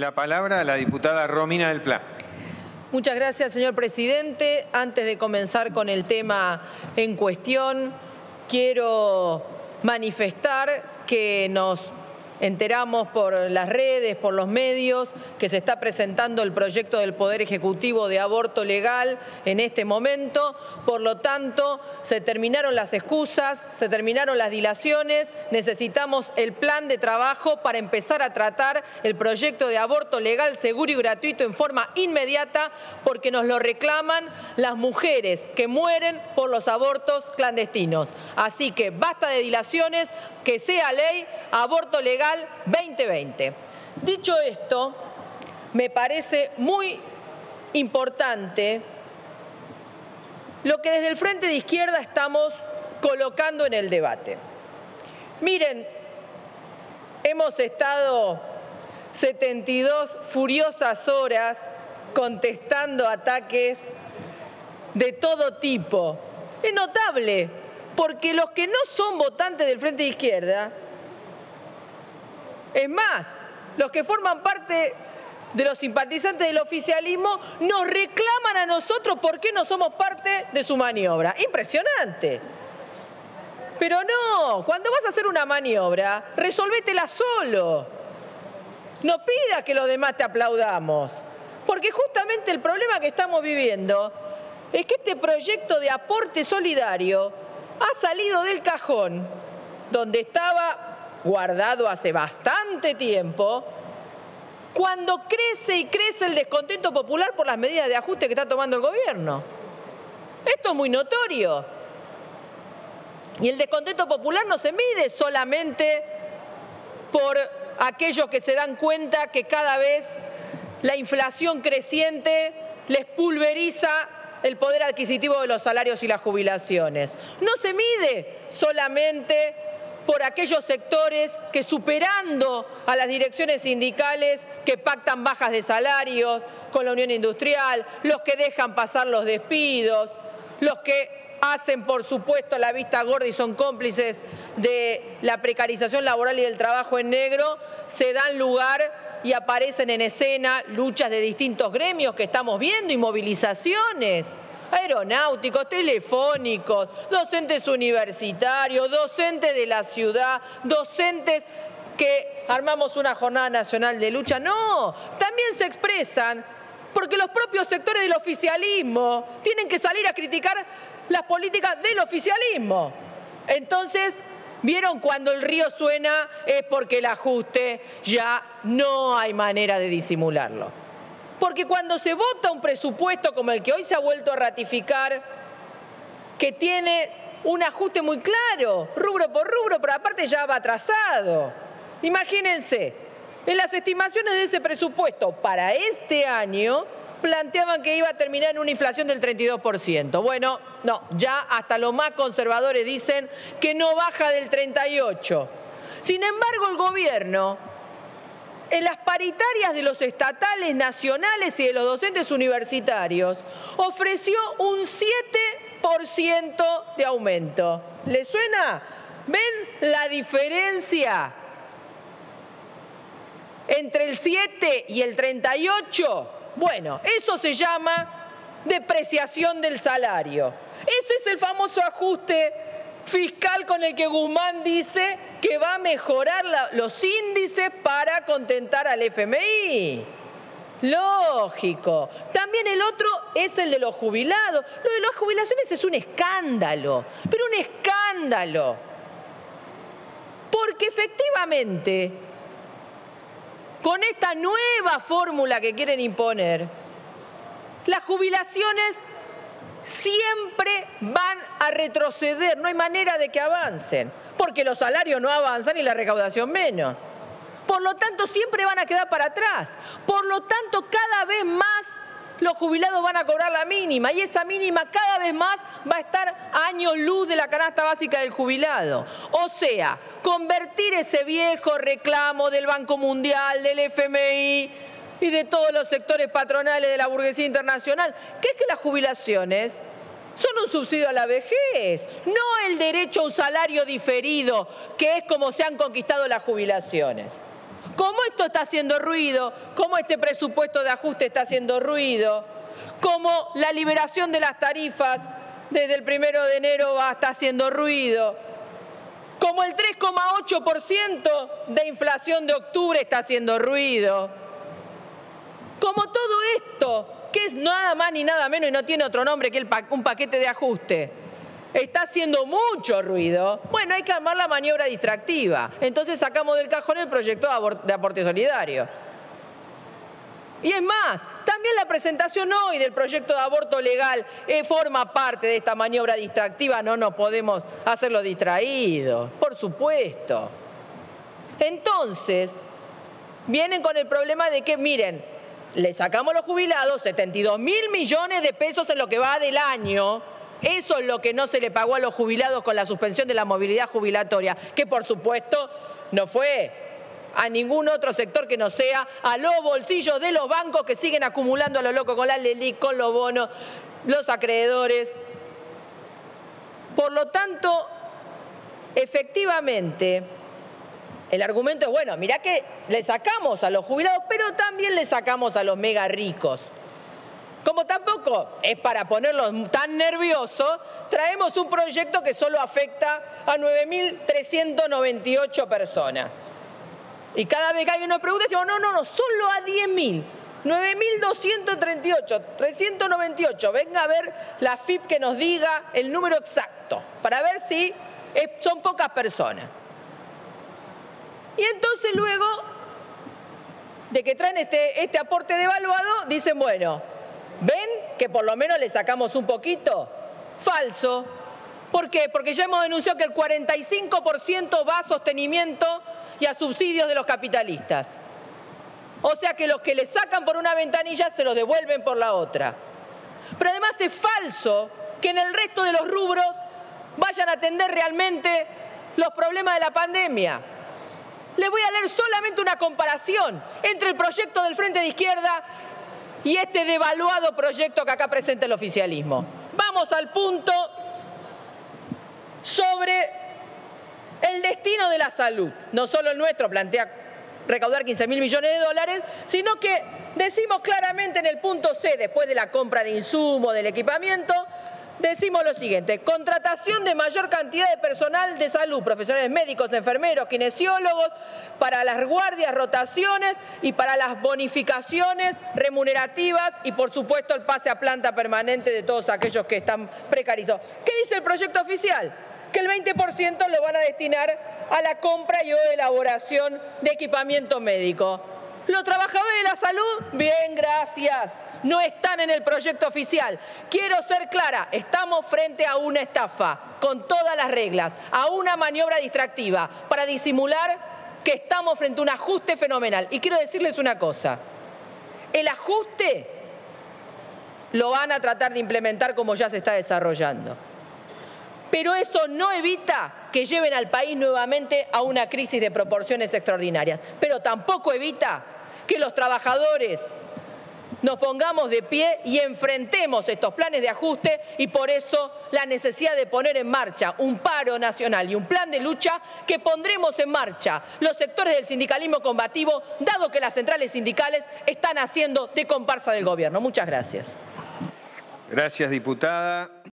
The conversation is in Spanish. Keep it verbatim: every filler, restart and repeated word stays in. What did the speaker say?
la palabra la diputada Romina del Pla. Muchas gracias, señor presidente. Antes de comenzar con el tema en cuestión, quiero manifestar que nos enteramos por las redes, por los medios, que se está presentando el proyecto del Poder Ejecutivo de aborto legal en este momento. Por lo tanto, se terminaron las excusas, se terminaron las dilaciones. Necesitamos el plan de trabajo para empezar a tratar el proyecto de aborto legal, seguro y gratuito en forma inmediata, porque nos lo reclaman las mujeres que mueren por los abortos clandestinos. Así que basta de dilaciones, que sea ley, aborto legal veinte veinte. Dicho esto, me parece muy importante lo que desde el Frente de Izquierda estamos colocando en el debate. Miren, hemos estado setenta y dos furiosas horas contestando ataques de todo tipo. Es notable, porque los que no son votantes del Frente de Izquierda, es más, los que forman parte de los simpatizantes del oficialismo, nos reclaman a nosotros por qué no somos parte de su maniobra. Impresionante. Pero no, cuando vas a hacer una maniobra, resolvétela solo. No pidas que los demás te aplaudamos. Porque justamente el problema que estamos viviendo es que este proyecto de aporte solidario ha salido del cajón donde estaba guardado hace bastante tiempo, cuando crece y crece el descontento popular por las medidas de ajuste que está tomando el gobierno. Esto es muy notorio. Y el descontento popular no se mide solamente por aquellos que se dan cuenta que cada vez la inflación creciente les pulveriza el poder adquisitivo de los salarios y las jubilaciones. No se mide solamente por aquellos sectores que, superando a las direcciones sindicales que pactan bajas de salarios con la Unión Industrial, los que dejan pasar los despidos, los que hacen, por supuesto, la vista gorda y son cómplices de la precarización laboral y del trabajo en negro, se dan lugar y aparecen en escena luchas de distintos gremios que estamos viendo y movilizaciones. Aeronáuticos, telefónicos, docentes universitarios, docentes de la ciudad, docentes que armamos una jornada nacional de lucha. No, también se expresan porque los propios sectores del oficialismo tienen que salir a criticar las políticas del oficialismo. Entonces, ¿vieron? Cuando el río suena es porque el ajuste ya no hay manera de disimularlo. Porque cuando se vota un presupuesto como el que hoy se ha vuelto a ratificar, que tiene un ajuste muy claro, rubro por rubro, pero aparte ya va atrasado. Imagínense, en las estimaciones de ese presupuesto para este año planteaban que iba a terminar en una inflación del treinta y dos por ciento. Bueno, no, ya hasta los más conservadores dicen que no baja del treinta y ocho por ciento. Sin embargo, el gobierno, en las paritarias de los estatales, nacionales y de los docentes universitarios, ofreció un siete por ciento de aumento. ¿Les suena? ¿Ven la diferencia entre el siete y el treinta y ocho? Bueno, eso se llama depreciación del salario. Ese es el famoso ajuste fiscal con el que Guzmán dice que va a mejorar la, los índices para contentar al F M I. Lógico. También el otro es el de los jubilados. Lo de las jubilaciones es un escándalo, pero un escándalo. Porque efectivamente, con esta nueva fórmula que quieren imponer, las jubilaciones siempre van a retroceder, no hay manera de que avancen, porque los salarios no avanzan y la recaudación menos. Por lo tanto, siempre van a quedar para atrás. Por lo tanto, cada vez más los jubilados van a cobrar la mínima y esa mínima cada vez más va a estar a años luz de la canasta básica del jubilado. O sea, convertir ese viejo reclamo del Banco Mundial, del F M I y de todos los sectores patronales de la burguesía internacional, que es que las jubilaciones son un subsidio a la vejez, no el derecho a un salario diferido, que es como se han conquistado las jubilaciones. Como esto está haciendo ruido, como este presupuesto de ajuste está haciendo ruido, como la liberación de las tarifas desde el primero de enero va, está haciendo ruido, como el tres coma ocho por ciento de inflación de octubre está haciendo ruido, como todo esto, que es nada más ni nada menos y no tiene otro nombre que el pa- un paquete de ajuste, está haciendo mucho ruido, bueno, hay que armar la maniobra distractiva. Entonces sacamos del cajón el proyecto de aporte solidario. Y es más, también la presentación hoy del proyecto de aborto legal eh, forma parte de esta maniobra distractiva, no nos podemos hacerlo distraídos, por supuesto. Entonces, vienen con el problema de que, miren, le sacamos a los jubilados setenta y dos mil millones de pesos en lo que va del año. Eso es lo que no se le pagó a los jubilados con la suspensión de la movilidad jubilatoria, que por supuesto no fue a ningún otro sector que no sea a los bolsillos de los bancos que siguen acumulando a lo loco con la LELIQ, con los bonos, los acreedores. Por lo tanto, efectivamente, el argumento es, bueno, mirá que le sacamos a los jubilados, pero también le sacamos a los mega ricos. Como tampoco es para ponerlos tan nerviosos, traemos un proyecto que solo afecta a nueve mil trescientas noventa y ocho personas. Y cada vez que alguien nos pregunta, decimos, no, no, no, solo a diez mil. nueve mil doscientos treinta y ocho, trescientos noventa y ocho. Venga a ver la F I P que nos diga el número exacto, para ver si es, son pocas personas. Y entonces luego de que traen este, este aporte devaluado, dicen, bueno, ¿ven que por lo menos le sacamos un poquito? Falso. ¿Por qué? Porque ya hemos denunciado que el cuarenta y cinco por ciento va a sostenimiento y a subsidios de los capitalistas. O sea que los que le sacan por una ventanilla se los devuelven por la otra. Pero además es falso que en el resto de los rubros vayan a atender realmente los problemas de la pandemia. Les voy a leer solamente una comparación entre el proyecto del Frente de Izquierda y este devaluado proyecto que acá presenta el oficialismo. Vamos al punto sobre el destino de la salud. No solo el nuestro plantea recaudar quince mil millones de dólares, sino que decimos claramente en el punto C, después de la compra de insumos, del equipamiento, decimos lo siguiente: contratación de mayor cantidad de personal de salud, profesionales médicos, enfermeros, kinesiólogos, para las guardias, rotaciones y para las bonificaciones remunerativas y, por supuesto, el pase a planta permanente de todos aquellos que están precarizados. ¿Qué dice el proyecto oficial? Que el veinte por ciento lo van a destinar a la compra y o elaboración de equipamiento médico. ¿Los trabajadores de la salud? Bien, gracias. No están en el proyecto oficial. Quiero ser clara, estamos frente a una estafa, con todas las reglas, a una maniobra distractiva, para disimular que estamos frente a un ajuste fenomenal. Y quiero decirles una cosa, el ajuste lo van a tratar de implementar como ya se está desarrollando. Pero eso no evita que lleven al país nuevamente a una crisis de proporciones extraordinarias. Pero tampoco evita que los trabajadores nos pongamos de pie y enfrentemos estos planes de ajuste, y por eso la necesidad de poner en marcha un paro nacional y un plan de lucha que pondremos en marcha los sectores del sindicalismo combativo, dado que las centrales sindicales están haciendo de comparsa del gobierno. Muchas gracias. Gracias, diputada.